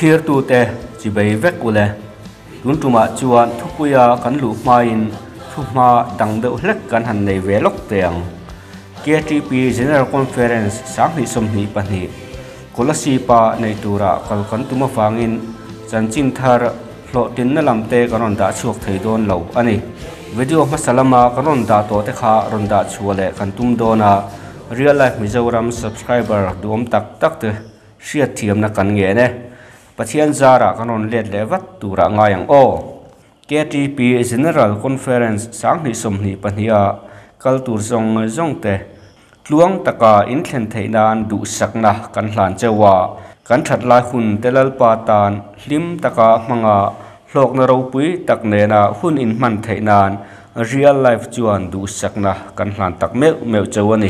clear tu te chi bei vek ule tun tuma chuan thupuya kan lu hmain thuma dang deuh hlek kan han nei ve lok teang KTP General Conference sang hi somni pani kolasi pa nei tura kal kan tuma fangin chanchin thar hlo tin na lamte karon da chuak thei don lo ani video masalama karon da to te kha ron da chuale kan tum dona real life Mizoram subscriber duom tak tak te share thiam na kan nge ne pathian zara kanon let levat tura ngayang o KTP General Conference sang ni somni pania kaltur zong te tluang taka in thlen theinan du sakna kan hlan chewa kan that lai hun telal patan hlim taka manga hlok na ro pui tak nena hun in man theinan real life chuan du sakna kan hlan tak meu chawani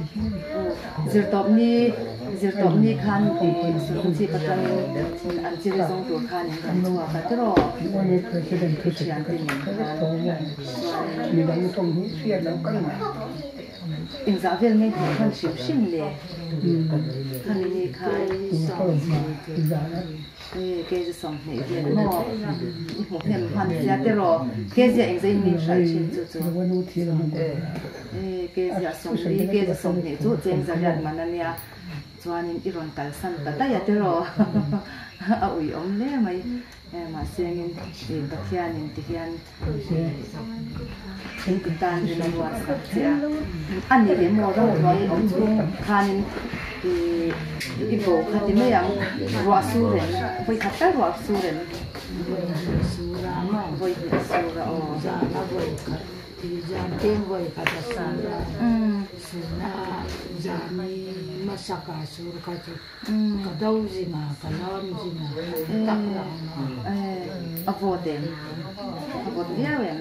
zirtop ni khan si patan an chi zong tur khan kan chuwa ka tro ni president khian tin ni dang tong hi sia lo kan in za vel me khan shim le khan ni khai song ke je song ne ye no ho hem han sia te ro ke je eng zai ni shai chin chu ke je song ne chu cheng za rat manania chuanin iron kalsan kata ya te ro a ui om le mai ma sengin pathianin tihian tan rin wa sakya ani le mo ro noi om chu khanin i bo khati me yang ro su ren voi khata ro su ren sura ma voi sura o za na voi khati jan tem voi khata sura sura jani masaka sur katu kadau zina kalam zina takla avoden yawen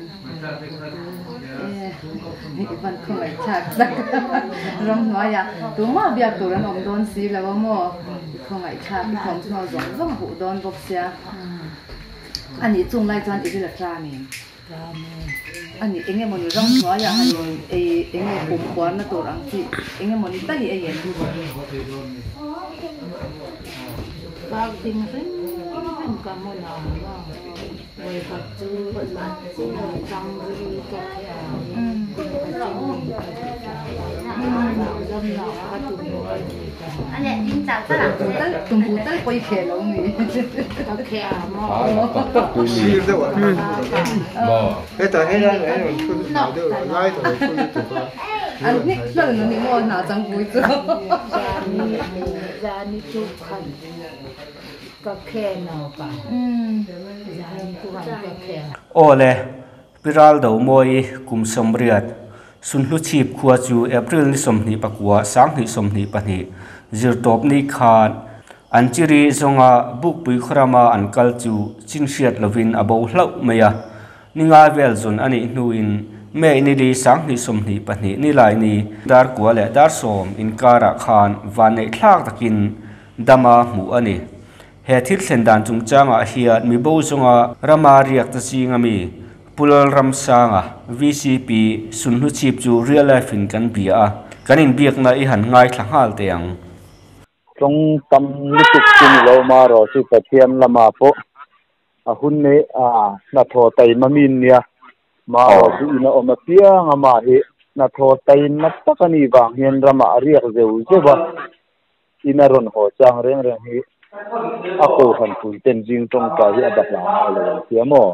iban khoi chak rom noya tuma bia turan om don si la mo khoi chak khom no zong hu don boksia ani chung lai chan idila trani ani enge moni rong noya ani enge kum kwan na tur ang chi enge moni tali ayen bag ding rin ka mo na oi ka chu ma chang ri ka ya anh em đi chào tất cả tụm bù tất quay khè lâu mi khè mà cái tờ hay là cái nào được ngay rồi anh biết lần nó mua nào trong vui chứ ra đi chụp khăn có khè nào cả ra đi chụp khăn có khè ole piral do moi kum somriat sun lu chip khua chu April ni somni pakwa sang ni somni pani zirtop ni khan anchiri zonga buk pui khrama ankal chu chinsiat lovin abo hlau meya ninga vel zon ani nuin me ni li sang ni somni pani ni lai ni dar kwa le dar som in kara khan vanei thlak takin dama mu ani he thil sendan chung changa hiat mi bo zonga rama riak ta chingami pulal ramsanga VCP sunhu chip chu real life in kan bia kanin biak na I han ngai thangal teang trong tâm lutuk tin lo ma ro su pathian lama po a hun ne na tho tai mamin nia ma ro su ina oma pia ngama hi na tho tai na takani wang hian rama ariak zeu zeba ina ron ho chang reng hi a ko han pul ten jing tong ka hi adak la lo tiamo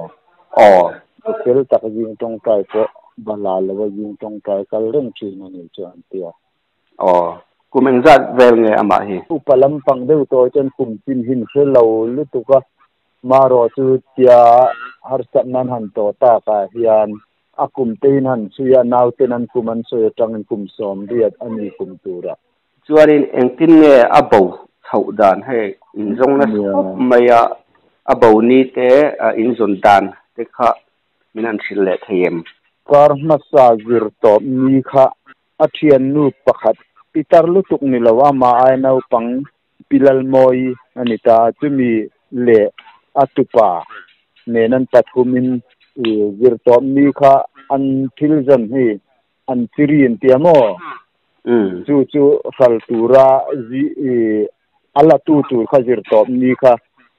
kel tak jing tong kai ko bala lo jing tong kai kal reng chi na ni chuan tia kumeng zat vel nge ama hi upalam pang deu to chen kum tin hin hello lutuka maro chu tia har sat nan han to ta ka hian akum tein han suya naw tenan kuman so tang kum som riat ani kum tura chuanin engtin nge abo thau dan he in zong na maya abo ni te in zon dan te kha minan thile thayem kar masa zir to mi kha athian nu pakhat pitar lutuk ni lawa ma ai nau pang pilal moi anita chumi le atupa nenan pathumin zir to mi kha an thilzan hi an tirin tiamo chu faltura zi ala tu khazir to mi kha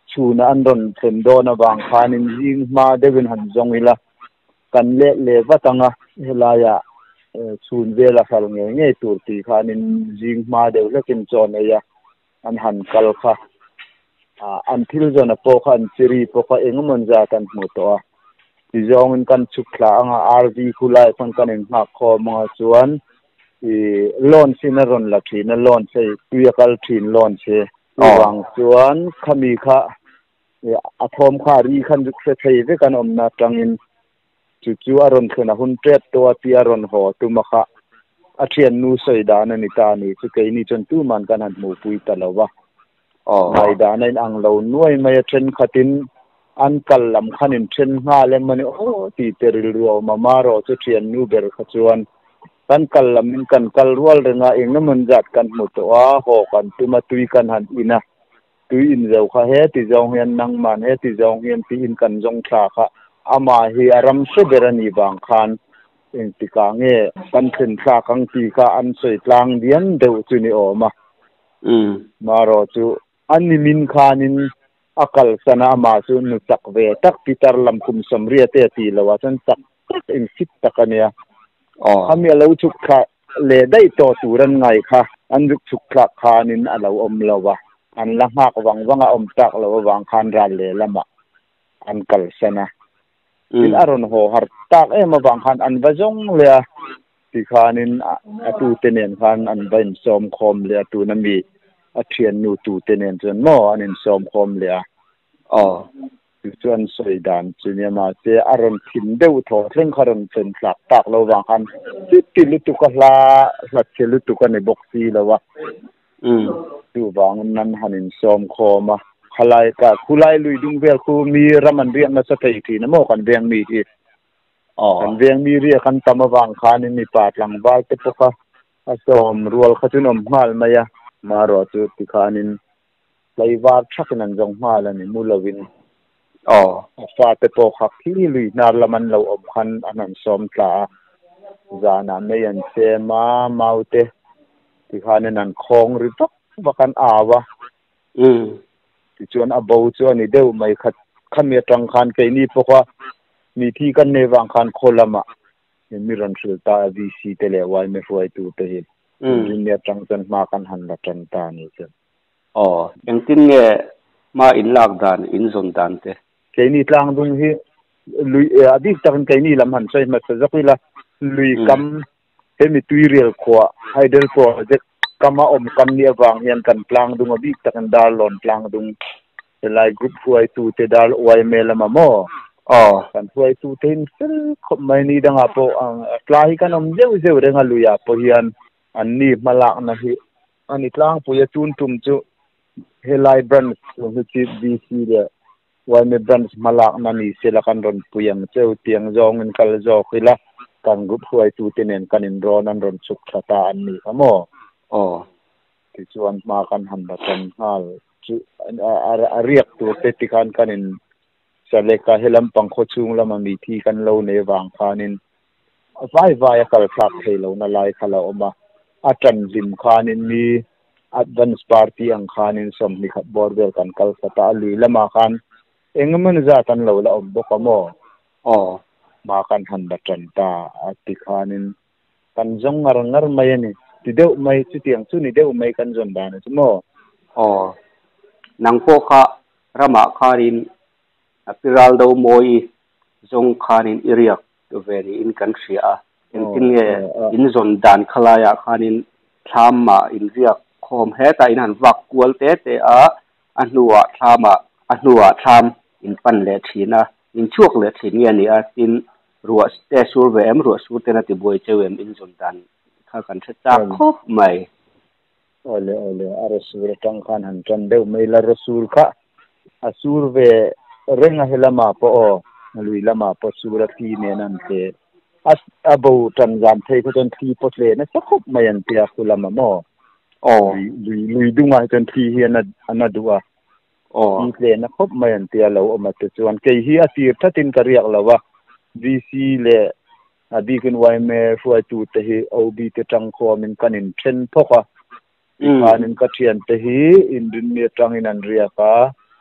ชูนะอันดนเข็มโดนบางคานินยิงมาเดวินหันจงอิละกันเละเละว่าตังอะเฮลายะชูนเวลาขัลเงี้ยเงี้ยตัวตีคานินยิงมาเดวเล็กินจอนเอยะอันหันกัลค่ะอันที่เราจะพกอันซีรีพกเองมันจะกันหมดตัวที่จงกันชุกลางอาร์วีคุไลคนกันเองหักคอมาส่วนลอนซินรอนลักทีนลอนใช้ตุยกัลทีนลอนใช้วางส่วนขมีค่ะอาทอมขารีขันจุกเสียไปกันนาจังอินจู่ๆอารมณ์ขึ้นหุ่นเปรตตัวที่อารมณ์หัวตุมค่ะอาเทียนนูใส่ดานนิตานี่จุกนี้จนตู้มันกันหันหมู่ปุยตลอดวะไอ้ดานในอังเราหน่วยไม่เทรนขัดินอันกัลลำขันินเทรนงาเลมันโอ้ตีเตริรัวมามารอจุเทียนนูเบร์ขจวนกันกัลลำมินกันกัลรัวเรื่องเองนั่นมันจัดกันหมดตัวหอกันตุมาตุยกันหันอินะตุยอินเจ้าข้าเฮติจงเฮียนนังมันเฮติจงเฮียนตีอินกันจงชาค่ะอามาเฮียรำสุเบรณีบางคันเองติกางเงกันขึ้นชาคังตีกาอันสวยกลางเดียนเดือดจุนีออกมามารอจูอันนี้มินคานินอักลสนามาจูนุตักเวตักพิตรลำคุมสมเรียเตตีละว่าฉันตักเองสิตักเนี่ยขมีเราชุกขะเลได้ต่อตูรันไงค่ะอันชุกขะคานินเราอมละวะอันละมากวังวังอมตักละวังคันรันเลละมาอันกัลสนะอินอารมณ์หัวหัดตักมาวังคันอันวะจงเลยที่คานินตูเตเนียนคันอันเป็นสมคมเลยตูนั้นมีอาเทียนนูตูเตเนียนจนหม้ออันนี้สมคมเลยจนสวยดานจุนีมาเจอารมณ์ถิ่นเดือดทอดเรื่องคารมเป็นหลักตักระวังคันติลุตุกลาหลักเชลุตุกันในบ็อกซี่แล้ววะดูวังนั้นหันินสมคมขลายกับคุไลลุยดุงเวลคูมีรามันเรียงมาสเตย์ทีนะโมกันเรียงมีที่กันเรียงมีเรียกันตามวังคันมีปาดหลังบ้านเตปะสมรัวขจุนอมมาลมายามารอจุติคานินไลวาร์ชักนันจงมาลนี่มูลวินฟาเตโปขักที่ลุยนาร์ละมันเราอมคันอันนั้นสมตาจานาไม่ยันเซมาเมาเตติคานินนันคงหรือตักบักันอาวะที่ชวนอาบูชวนนี่เดียวไม่ขัดขมีตรังคันไกนี่พวกว่ามีที่กันในวังคันโคลามะมีรันสุลตาวีซีเตเลวายไม่ฟวยตูเตหิรินเนียตรังจันมากันหันละจันตานี่เจ้ายังตินเงมาอินลากดานอินซนดานเตไกนี่ตรังดุงฮีลุยอดีตตรังไกนี่ลำหันใช่ไหมสักวิละลุยกำเฮมิตุยเรียลขวาไฮเดลโปรเจกกำมาอมกำเนียวังยันกันตรังดุงอดีตตรังดาลอนตรังดุงเวลากรุ๊ปฟวยตูเตดาลอวยเมลมาโมกันฟวยตูเทนฟิลขบไม่นี่ดังอาโปกลายกันอมเจ้าเจ้าเรื่องลุยอาโปเฮียนอันนี้มาลักนะฮิอันนี้ตรังปุยจูนตุมจูเฮลัยบรันส์วันที่ดีซีเดียวันนี้บรันส์มาลักนั่นนี่เสละกันรอนปุยมเจ้าเตียงจองเงินกัลจอกฮิละกันกรุ๊ปฟวยตูเทนกันอินรอนันรอนสุขชะตาอันนี้ครับโมที่ชวนมากันหันมากันฮัลเรียกตัวเตติกันกันอินสเลกาเฮลัมปังโคชุงละมันมีที่กันเราในวังคานินไฟกัลฟักเฮลนาไลคาลาอมาอาจารย์จิมคานินมีอัดวันสปาร์ตี้อังคานินสมนิขับบอร์เวลกันกัลสตาลุยละมาคันเองมันจะตันเราละอมบกโมมากันหันบัจันตาติคานินกันจงงารไม่เนี่ยที่เดียวไม่สุดyangสุนี่เดียวไม่กันจนดานใช่ไหมนังโปคะรามาคารินพิรัลโดโมยจงคารินอิริยกตัวเวรีอินกันเสียเองที่เนี่ยอินจนดานขลายคารินทำมาอินเรียกคอมเฮตอินันวักกวลเตเตอันนัวทำมาอันนัวทำอินปันเลทีนะอินช่วงเลทีเนี่ยนี่อินรัวเตสูร์เวมรัวสูร์เตนัติบวยเจวมอินจนดานข้ากันชัดจักครบไหมโอเลอารสูร์จังคันหันจันเดียวไม่ละรสูร์ค่ะอาสูร์เวเร่งให้ละมาปอลุยละมาปอสูร์ทีเนี่ยนั่นเองอาบูจันจันเทก็จนทีปอเลนะสักครบไม่ยันเตียคุละมาโมลุยดุงาจนทีเฮียนอันนั้นดูทีเลนะครบไม่ยันเตียเราออกมาตัวส่วนเกี่ยเฮียตีถ้าตินกระเรียกเราว่าดีซีเลดีขึ้นไว้เมื่อฟวยตูเตหีเอาบีเตจังคอมันกันอินเช่นพวกการอินกัดเทียนเตหีอินดุนเนียจังอินันเรียกพ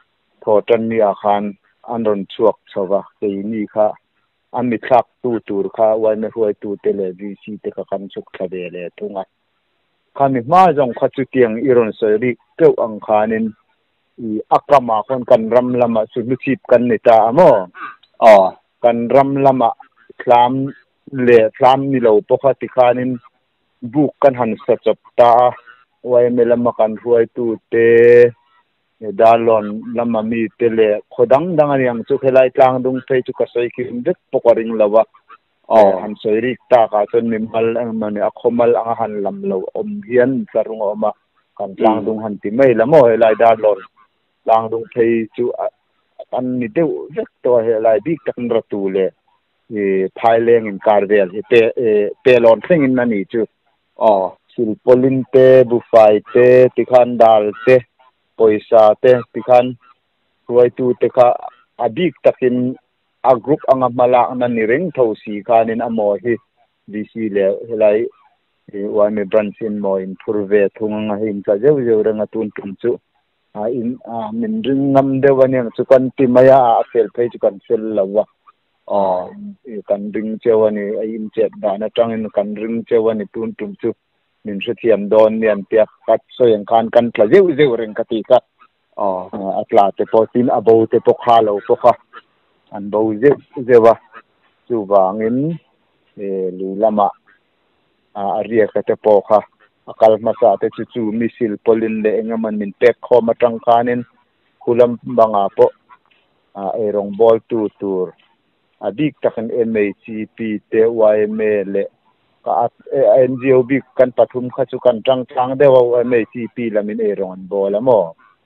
จันนี่อาคารอันรอนชวกสวะเกนี่ค่ะอันมีคลักตูร์ค่ะไว้ไม่ห่วยตูเตเลวีซีเตะกันสุกทะเลเลยตรงนั้นข้ามีมาจงขัดจุดเตียงอิรอนเสรีเกี่ยวอังคารินอักมาคนกันรำละมาสุดชีพกันในตาโมกันรำละมาคลามเล่คลามนี่เราปกติขานินบุกกันหันสัจตาไว้ไม่ละมากันห่วยตูเตดาลอนละมามีเตเลขดังดังอะไรอย่างสุขไล่กลางดงไปจุกสอยคิมเด็กปกริงละวะหันสอยริกตาค่ะจนมีมัลมันเนี่ยขมัลอังหันลำเราอมเฮียนสรุงออกมากันกลางดงหันติไม่ละโมไล่ดาลอนกลางดงไปจุอันนี้เดียวเด็กตัวไล่บิ๊กตันรัตูเลยภายเลงอินคาร์เวลเปลอนเพ่งอินนั่นนี่จุสิลปอลินเตบุฟายเตติคันดาลเตปอยซาเตติคันรวยตูเตค่ะอบิกตักินอากรุ๊ปอังมาลานันนิเร่งทวีคานินอโมฮิดีซีเลไลวันมีบรันซินโมอินฟูร์เวทุงงหินกะเจ้าเจ้าเรื่องตุนตุนจุอินมินริงงำเดวันยังสุกันติมายาเซลเพจุกันเซลลาวะกันริงเจ้าวันนี้อินเจ็ดดานะจังอินกันริงเจ้าวันนี้ตุนตุนจุมินเสียมโดนเนียนเปียกัดสยังการกันกระเจ้าเจ้าเรื่องกติกาอัตลาเตปอตินอบูเตปอคาโลปอคาอันบูเจ้าวะจูบางินลูลามาเรียกเตปอคาakal masa te chu misil polin le engaman min pek kho matang kanin kulam banga po erong ball tu tur adik takan MACP te YML ka NGO big kan pathum kha chu kan tang dewa MACP lamin erong ball mo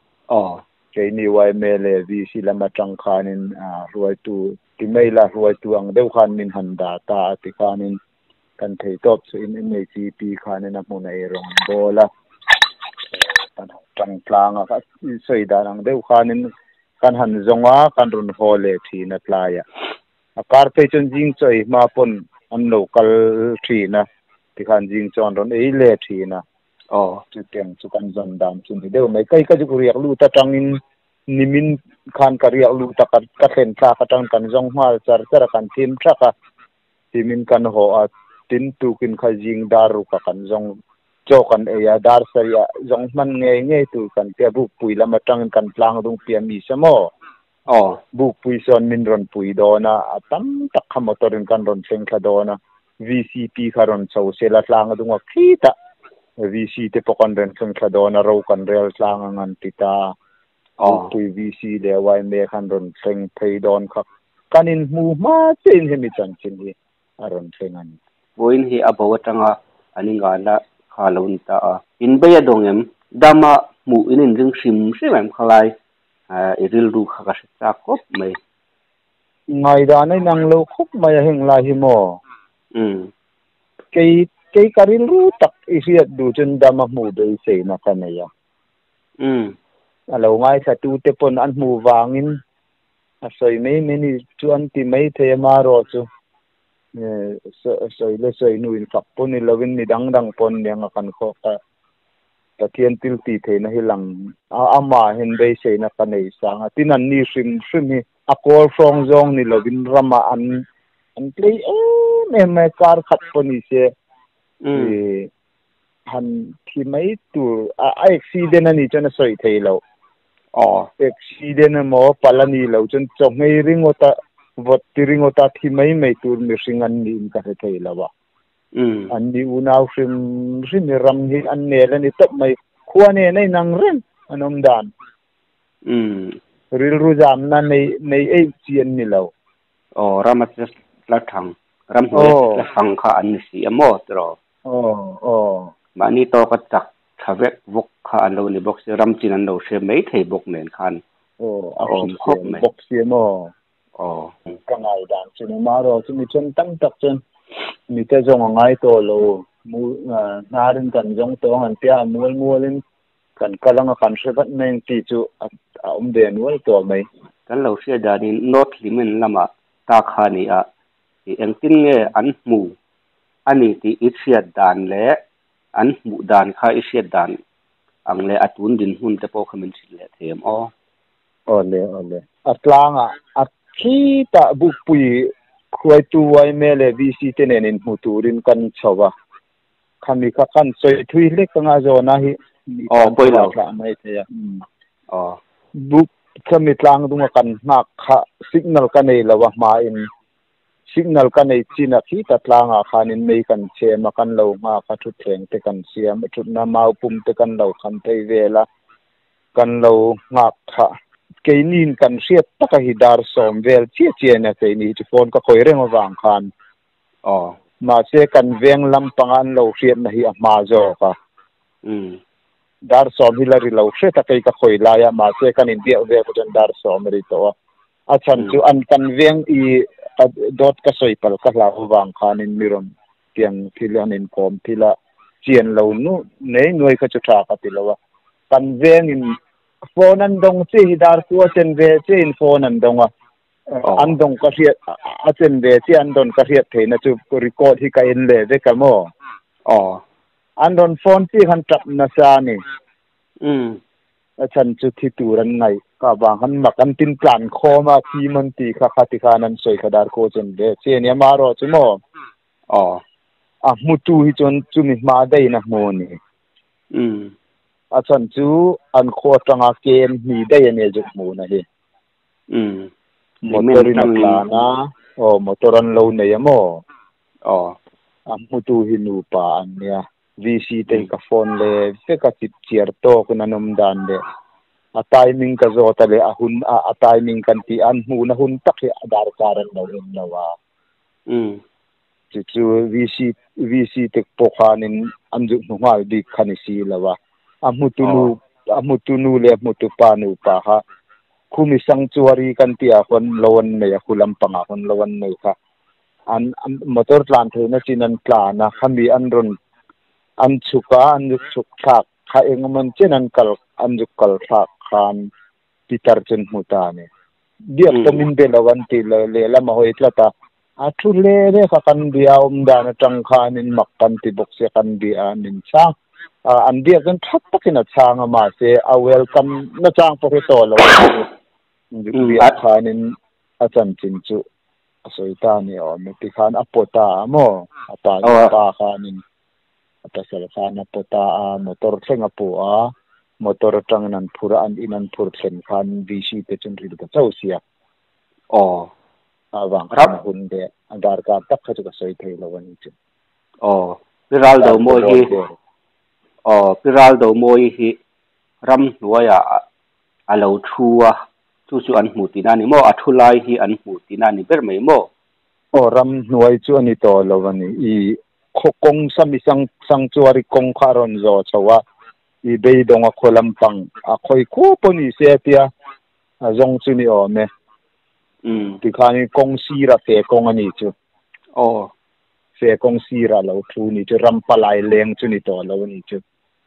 ke ni YML vi silama tang kanin ruai tu timaila ruai tu ang deu khan min handa ta ti kanin kan thei top so in MACP khane na muna erong bola tang tlang ka soida nang deu khanin kan han zonga kan run hole thi na tlaya a karpe chon jing choi ma pon an local thi na ti khan jing chon ron ei le thi na chu teng chu kan zon dam chu ni deu mai kai ka ju riak lu ta tangin nimin khan ka riak lu ta ka thlen tla ka tang kan zong hmal char kan thim thaka timin kan ho a tin tu kin khajing daru ka kan zong chokan eya dar saria zong man nge tu kan te bu pui lama tang kan tlang dung pia mi samo bu pui son min ron pui dona atam tak khamotorin kan ron seng kha dona VCP kharon chau sela tlang dung khita VC te pokon ren seng kha dona ro kan rel tlang ngan tita pui VC le wai me kan ron seng thei don kha kanin mu ma chen hemi chan chin hi aron sengan boin hi abawatanga aningala khalon ta in baya dongem dama mu inin ring sim semem khalai iril ru kha sa kop mai ngai da nai nang lo khop mai heng la hi mo kei karil ru tak isiat du chen dama mu be se na kanaya alo ngai sa tu te pon an mu wangin asoi mai meni chuan ti mai the ma ro chu soi nuin kap pon ni lovin ni dang pon yang akan kho ka tian til ti the na hilang ama hen be se na kanei sanga tinan ni sim hi akor from zong ni lovin rama an play me kar khat poni se han thi mai tu accident ani chana soi thei lo accident mo palani lo chon chong ngei ringota vot tiring ota thi mai tur mi singan ni in ka thei lawa an ni unaw sim ram hi an ne la ni top mai khuane nei nang ren anom dan ril ru jam na nei ei chian ni lo ramat la thang ram ho la thang kha an si amo tro mani to ka tak thavek vok kha an lo ni box ram chin an lo she mai thei bok nen khan khop mai box si mo ka ngai dan chu ma ro chu mi chen tang tak chen mi te jong ngai to lo mu na rin kan jong to han pia mualin kan kalanga kan sebat men ti chu den wal to mai kan lo sia da ni not limen lama ta khani a i engtin nge an mu ani ti ichiat dan le an mu dan kha ichiat dan ang le atun din hun te po khamin sil le them ole atlanga athita bukpui khoi tuai mele vc tenen muturin kan chawa khami kha kan soi thui le kanga zona hi poilo mai thaya buk khami tlang dunga kan na kha signal kanei lawa ma in signal kanei china khi ta tlanga khanin mei kan chema kan lo ma kha thu thleng te kan siam thut na mau pum te kan lo khan thei vela kan lo nga kha keinin kan riat taka hi dar som vel chia na keini ti phone ka khoi reng awang khan ma se kan veng lam pangan lo riat na hi ma zo ka dar som hilari lo se ta kai ka khoi la ya ma se kan in dia ve ko dar som ri to a chan chu an kan veng i dot ka soi pal ka la awang khan in miron tiang thilan in kom thila chien lo nu nei noi ka chu tha ka ti lo kan veng in phone an dong chi dar ku chen ve chi in phone an dong an dong ka riat a chen ve chi an don ka riat theina chu record hi ka in le ve ka mo an don phone chi han tap na sa ni a chan chu thi turan ngai ka bang han mak an tin plan kho ma thi man ti kha kha ti kha nan soi khadar ko chen ve che ne ma ro chu mo mutu hi chon chu mi ma dai na mo ni a chan chu an kho tanga ken mi dai ne ju mo na hi motorin plana motoran lo ne yamo mutu hi nu pa an ya vc te ka phone le se ka chip chiar to kun anom dan de a timing ka zo ta le a hun a timing kan ti an hu na hun tak hi adar karan lo in lawa chu vc te po khanin anju nual di khani si lawa amutu nu le mutu pa nu pa ha khumi sanctuary kan ti a kon lawan ne ya khulam panga kon lawan ne kha an motor tlan theina chinan plana khami an ron an chuka an chuk thak kha engman chenan kal an kal thak khan pitar chen muta ne dia tomin be lawan ti le la ma hoi tlata a thu le re kha kan dia dan tang khan in makkan ti bok se kan dia nin cha an dia kan thak takina changa ma se a welcome na chang po to lo ni a khanin a chan chin chu soita ni mi ti khan apota mo apa pa khanin atasal khan apota motor thenga pu motor tang nan phura an inan phur thlen khan vc te chen ri ka chausia awang ram hun de adar ka tak kha chu ka soi thei lo ani chu piral do mo hi ram nuaya alo thua chu an mutina ni mo athulai hi an mutina ni ber mai mo ram nuai chu ani to lo ani I khokong sami sang chuari kong kharon zo chawa I be donga kholam pang a khoi ko poni se tia zong chu ni me ti khani kong sira te kong ani chu se kong sira lo thu ni chu ram palai leng chu ni to lo ani chu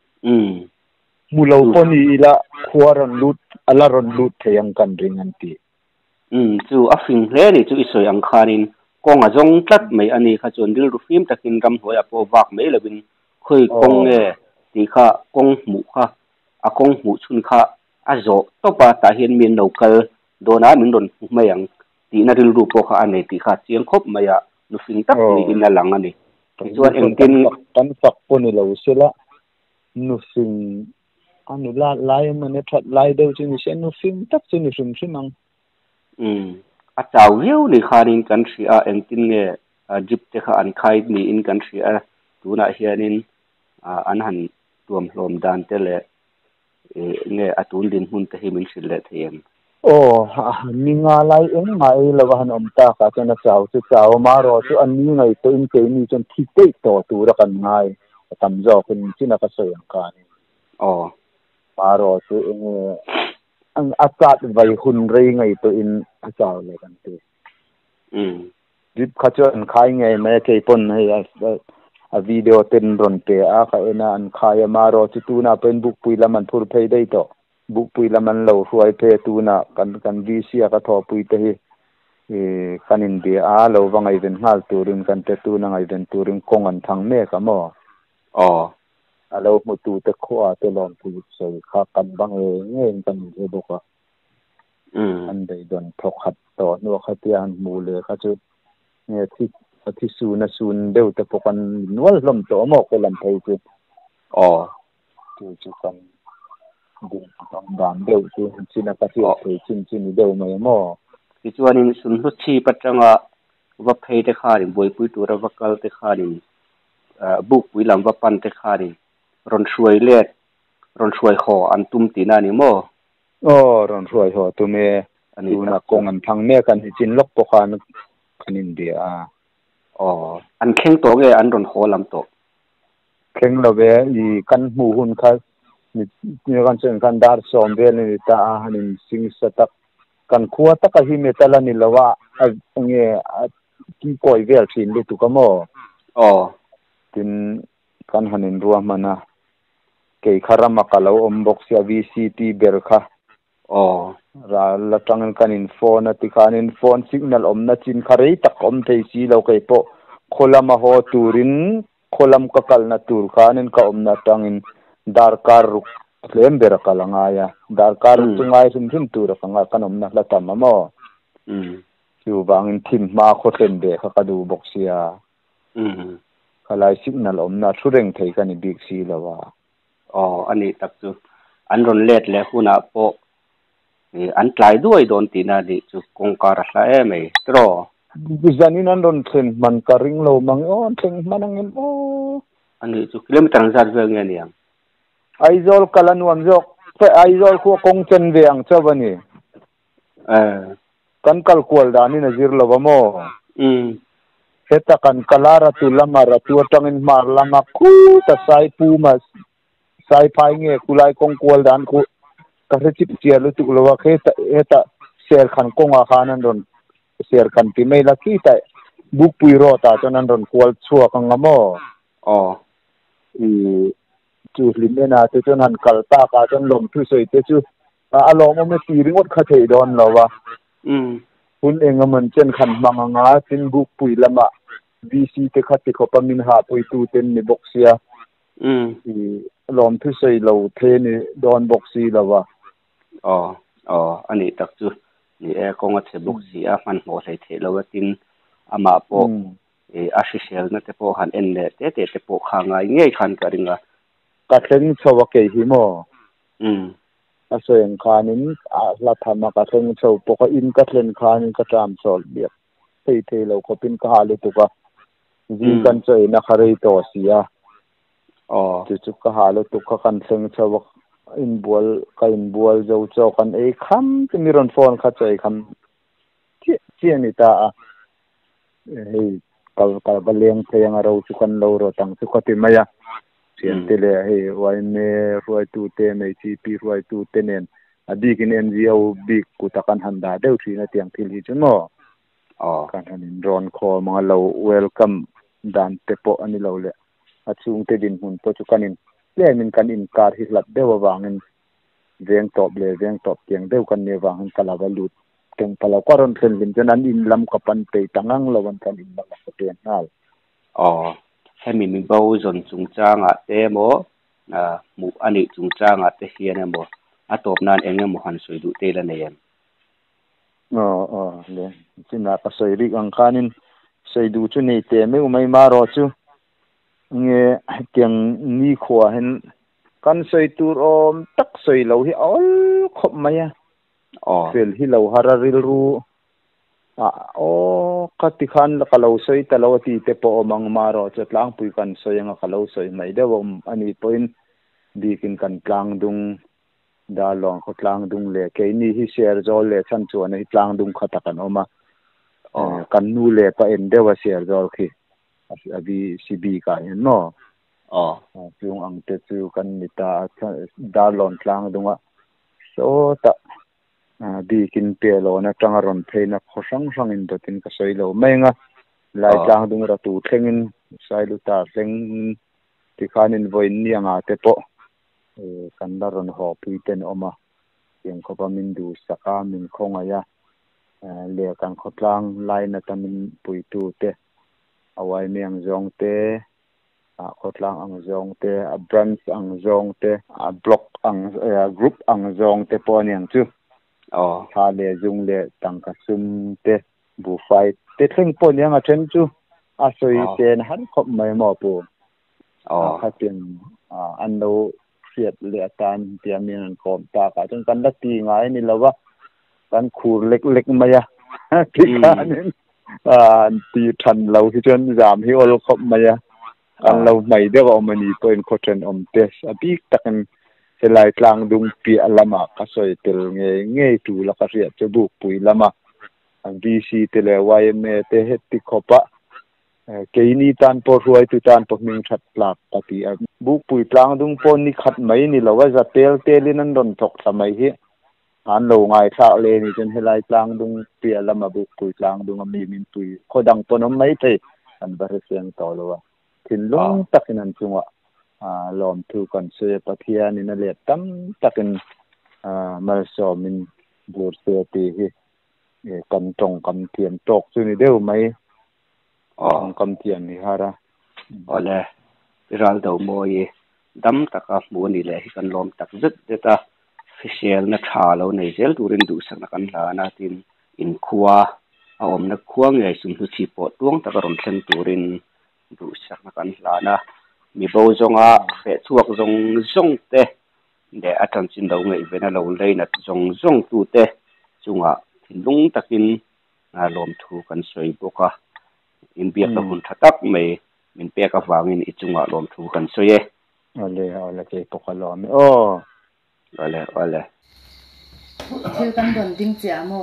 mulo poni ila khuaron lut ala ron lut theyang kan ring anti chu afing hle ni chu isoi ang khanin kong a jong tlat mai ani kha chon dil ru fim takin ram hoya po wak mai lovin khoi kong nge ti kha kong mu kha a kong mu chun kha a zo topa ta hian min local dona min don mai ang ti na ril ru po kha ane ti kha chiang khop maya nu fing tak ni in la lang ani chuan engtin tan fak poni lo sela nu fing anu la lai mane that lai deu chin se nu fing tak chin sim simang a chaw hiu ni khanin kan thri a engtin nge jip te kha an khai ni in kan thri a tuna hianin an han tuam hlom dan te le nge atun din hun te hi min sil le them ninga lai eng mai lawan om ta ka chana chaw chu chaw ma ro chu an ni ngai to in ke ni chen thi te to tu ra kan ngai tam zo kun china ka soyang ka ni ma ro chu ang akat vai hun rei ngai to in a chaw le kan tu dip kha chu an khai ngai me ke pon hai a video ten ron pe a kha ena an khaya ma ro chu tu na pen buk pui la man phur phei dei to buk pui la man lo huai pe tu na kan vc ka tho pui te hi kanin bi a lo wangai ven hal turin kan te tu na ngai ven turin kong an thang me ka mo alo mu tu te kho a te lon pui so kha kan bang nge kan he bo ka อันใดโดนพกขัดต่อนัวขัดยานหมู่เลยเขาจะเนี่ยที่ซูนเดียวแต่พวกกันนวลลมตัวหมอกลำไทยจุจุกันดึงต้องบานเดียวจุชินักเที่ยวชินเดียวไม่หมอที่จวนนี้สุนทรชีปัจจังว่าเพย์เตขาริบวยปุยตัวรักกัลเตขาริบุกวิลัมว่าปันเตขาริรอนช่วยเล็ดรอนช่วยขออันตุ้มตีนานี่หมอรอนช่วยขอตัวเมย์อันนี้นักกงอันพังเมกันจินลกปกานคันินเดียอันเข่งตัวเออันรอนขอลำตัวเข่งเราเวอีกันหมู่หุ่นค่ะนี่กันเช่นกันดาร์สอมเวนี่ตาหันินสิงสตักกันขัวตักหิเมตลานิลวะเงี้ยที่ก่อยเวลสินดูตุกโมทินกันหันินรัวมันนะเกี่ยคารามักลาวบ็อกซ์วีซีทีเบลค่ะราละจังกันอินโฟนติการอินโฟนสิกนัลนัจินคารีตักเทซีเราเคยพอโคลามาโฮตูรินโคลัมกักลนาตูร์คานินกับนัตังอินดาร์คารุกเลมเบรกัลงายาดาร์คารุกงายสุนตูร์กังกันนักละตัมมะอยู่บางอินทิมมาโคเทนเบะกดูบ็อกซี่ขลายสิกนัลนัชุเร่งไทยกันอิบิกซีละวะอันนี้ตักจูอันรอนเล็ดแล้วคุณอาโปอันไกลด้วยโดนตีนาดิจุกงการะละไม่ตรอบิจานี่นั่นโดนเทรนมันการิงโลมังเทรนมันนั่งอันนี้จุกิโลเมตรซาร์เวงเงี้ยไอโซลกัลนวมจกไอโซลคู่คงเชนเวียงเจ้าวันนี้กันกัลควอลดานี่นะจิรลวโมเฮตกันกัลาระตุลามาระตัวจังอินมาร์ลามาคูตาไซปูมาไซพายเงี้ยคุไลคงควอลดานคูกระชิบเชียร์ลุตุกลวะเฮตเสียร์ขันกงอาคานันโดนเสียร์ขันที่ไม่ลักกี้แต่บุกปุยรอตาจนันโดนควอลชัวกังงโมจูลิมเนนาจนหันกัลตากาจนลมทุสอยเตจูอารมณ์มันตีริงวดขัดเหดอนเราวะคุณเองมันเช่นขันมังงาสินบุกปุยละมาวีซีเตขัดติขบมินหาปุยตูเต็นในบ็อกเซียลมทุสอยเราเทนดอนบ็อกซีละวะอันนี้ตักจูนี่กงอัดเสบ็อกซีมันหัวใส่เทเราตินอามาโปอาชิเชลนั่นแต่พอหันเอ็นเล่แต่พอข้างไงเงี้ยขันกันงากัดเล่นชาวเกย์ฮิโมอาศัยขานินลัทธรรมกัดเล่นชาวปกอินกัดเล่นขานินกัดรามโซลเบียเทเราก็เป็นกาลิตุกะยิงกันใจนักเรียตัวเสียจุกกาลิตุกะกันเล่นชาวอินบัวเจ้ากันคำที่มีรอนฟอนขัดใจคำเที่ยนิตากัลเลียงเทียงเราสุกันเราตั้งสุขติมายาเสียงเตเลยวันเมรวยตูเตไม่ชีปีรวยตูเตเนนอดีกินเอ็นจีเอาบิ๊กกุตกันหันดาเดวทีนั่นเตียงที่ลิจุนโมการหันรอนคอมาเราเวลคัมดันเตปอันนี้เราเลยอาชุงเตดินหุ่นปัจจุบันเล่มินกันอินการฮิลัดเดววางเงินเวียงตอบเลยเวียงตอบเตียงเดวกันเนี่ยวางกลาบลุดเต็งพลาวกรอนเซนลินจนันอินลำกับปันเตตังงังเราวันกันอินบังคับเตียงนั่นให้มีเบาจนจุงจ้างเตโมหมู่อันนี้จุงจ้างเตเฮียเนี่ยโมตบนานเองเนี่ยโมหันสวยดูเตละเนี่ยเลยจิน่าก็สวยริกังคานินสวยดูจุนี่เตไม่มารอจูเงี้ยเตียงนี่ขวาเห็นกันสวยตูรอมตักสวยเราที่อ๋อขบมาอ่ะเฟลที่เราฮาราริลรูกัติขันละกะลาวสวยแต่ละวันที่เตปอมังมารอจัดล้างปุยกันสวยงะกะลาวสวยไม่ได้ว่าอันนี้พอยน์ดีกินกันกลางดุงดาลองเขากลางดุงเล่แค่นี้ที่เชียร์จอลเล่ชั้นชวนในกลางดุงขัดกันออกมากันนู่เล่ก็เอ็นเดว่าเชียร์จอลคืออบีซีบีกันเนาะจุงอังเตจูกันนิตาดาลองกลางดุงอ่ะโซตะดีกินเปล่านะจังอรอนเพลนะข้อสังอินตัวตินก็สวยเราไม่งะลายจางดุงระตูเทงินสายลุตาเทงที่ขานินวันนี้งาเตปกันดารอนหอบปีเตนออกมาเสียงเขาพามินดูสักามินคงอายะเลี้ยกันเขาตั้งลายนัตมินปุยตูเตเอาไว้เมียงจงเตเขาตั้งอังจงเตบรันส์อังจงเตบล็อกอังกรุ๊ปอังจงเตปอนี่ยงจู tha le jung le tang ka sum te bu fai te thing pon yang a chen chu a soi ten han khop mai mo pu kha tin an lo khiat le tan tiamin an kom ta ka chung kan da ti ngai ni lawa kan khur lek lek maya ti kanin ti than lo hi chen jam hi ol khop maya kan lo mai de wa mani point khoten tes abi takan selai tlang dung pi alama ka soi tel nge tu la ka ria che bu pui lama ang bc tele yme te hetti khopa keini tan por ruai tu tan po ming that plak pati bu pui tlang dung pon ni khat mai ni lawa za tel telin an don thok samai hi an lo ngai tha le ni chen helai tlang dung pi alama bu pui tlang dung mi min pui khodang ponom mai the an ba re siang to lo thin lung takin an chunga lom thu kon se pathia ni na le tam takin mal so min bur se ti hi kan tong kam thiam tok chu ni deu mai kam thiam ni hara ole piral do moi dam taka mu ni le kan lom tak zet deta official na tha lo nei zel turin du sang na kan la na tin in khuwa a om na khuwa ngai sum hu chi po tuang taka ron thlen turin du sang na kan la na mi bo zonga fe chuak zong te de atan chin do ngai vena lo leina zong tu te chunga lung takin lom thu kan soi boka in biak la hun thatak mai min pe ka wangin I chunga lom thu kan soye ole ke poka lom ole thil kan don ding chia mo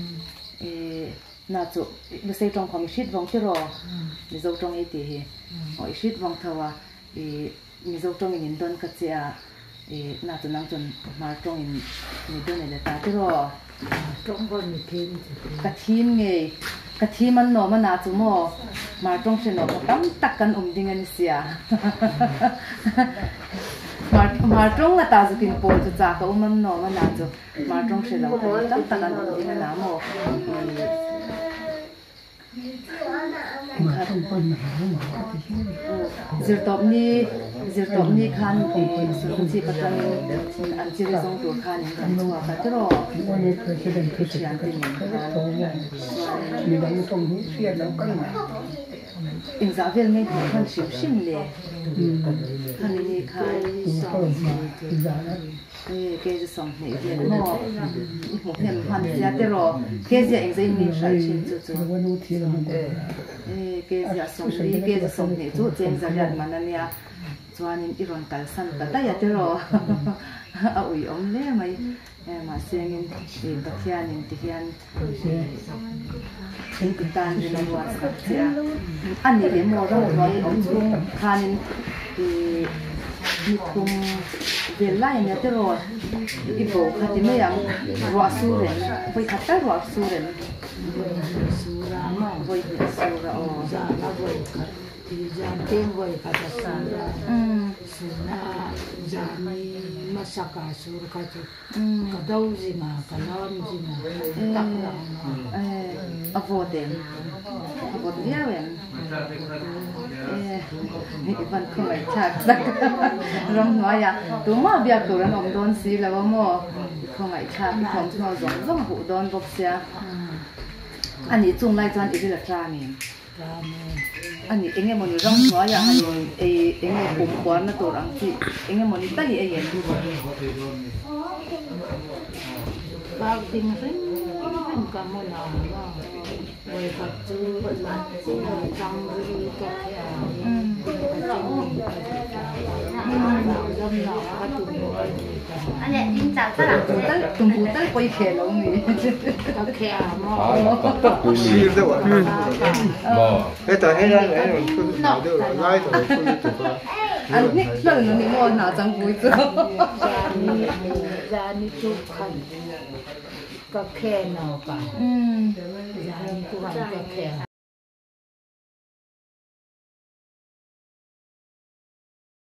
na chu lu sei tong khom shit wong ti ro ni zo tong I ti hi oi shit wong thawa ni zo tong in don ka chia na chu nang chun mar tong in ni don le ta ti ro trong con ni thêm ka thim nge ka thim an no ma na chu mo mar tong se no tam tak kan ding an sia mar tong la ta zu kin po chu cha ka no ma na chu mar tong se lo tam tak kan ding na mo zirtop ni khan su chi patang an chi re zong tur khan kan chua ka tro One president chian tin ni dang tong hi sia lo kan in za vel me khan shim le khan ni khai ke je song ne je mo mo hem han ya tero ke je eng zai ni shai chin chu chu wanu thi la ke je song ne chu chen za ran manania chuanin iron kal san ka ta ya tero a ui om le mai ma sengin pathianin tihian tan ni lo wa sa tia ani le mo ro roi om chung khanin ni kum velai ne tero I bo khati me yang ro su ren voi khata ro su ren sura ma voi sura o za la voi ka ti jan tem voi ka ta sura suna za ni masaka sur ka chu ka dau jina ka lawan jina tak la avoden dia wen iban ko ai chak ram noya tu ma bia tu ran om don si la mo ko ai chak khom chho zong hu don bok sia ani chung lai chan I la tra ni ani enge moni ram noya ani enge kum kwa na to rang chi enge moni ta li yen ba ting ring ka mo na voi ka chu la jang ri ka ya anh em in chào tất cả tụi phụ tất quay khè lâu nghỉ ka khè mo Sir đâu ạ? Cái tờ hay là cái nào đâu lại thôi anh nick lần nó nick ngon nào chẳng vui chứ ra ni chu khan ka khè nào ka ra ni tu han ka khè